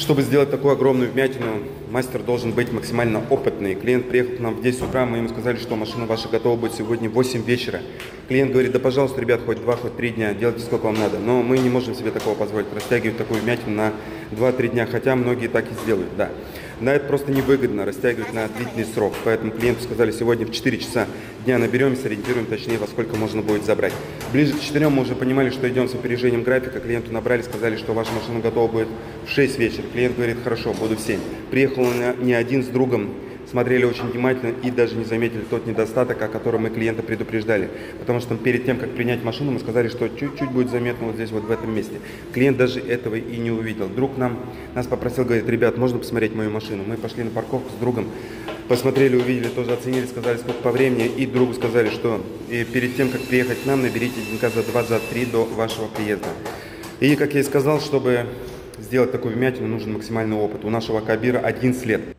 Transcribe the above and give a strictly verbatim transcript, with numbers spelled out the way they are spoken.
Чтобы сделать такую огромную вмятину, мастер должен быть максимально опытный. Клиент приехал к нам в десять утра, мы ему сказали, что машина ваша готова будет сегодня в восемь вечера. Клиент говорит: да пожалуйста, ребят, хоть два, хоть три дня, делайте сколько вам надо. Но мы не можем себе такого позволить, растягивать такую вмятину на два-три дня, хотя многие так и сделают, да. На это просто невыгодно растягивать на длительный срок, поэтому клиенту сказали: сегодня в четыре часа дня наберем, сориентируем точнее, во сколько можно будет забрать. Ближе к четырем мы уже понимали, что идем с опережением графика, клиенту набрали, сказали, что ваша машина готова будет в шесть вечера. Клиент говорит: хорошо, буду в семь. Приехал он не один, с другом, смотрели очень внимательно и даже не заметили тот недостаток, о котором мы клиента предупреждали. Потому что перед тем, как принять машину, мы сказали, что чуть-чуть будет заметно вот здесь, вот в этом месте. Клиент даже этого и не увидел. Друг нам, нас попросил, говорит: ребят, можно посмотреть мою машину? Мы пошли на парковку с другом, посмотрели, увидели, тоже оценили, сказали, сколько по времени. И другу сказали, что и перед тем, как приехать к нам, наберите денька за два-за три до вашего приезда. И, как я и сказал, чтобы сделать такую вмятину, нужен максимальный опыт. У нашего Кабира одиннадцать лет.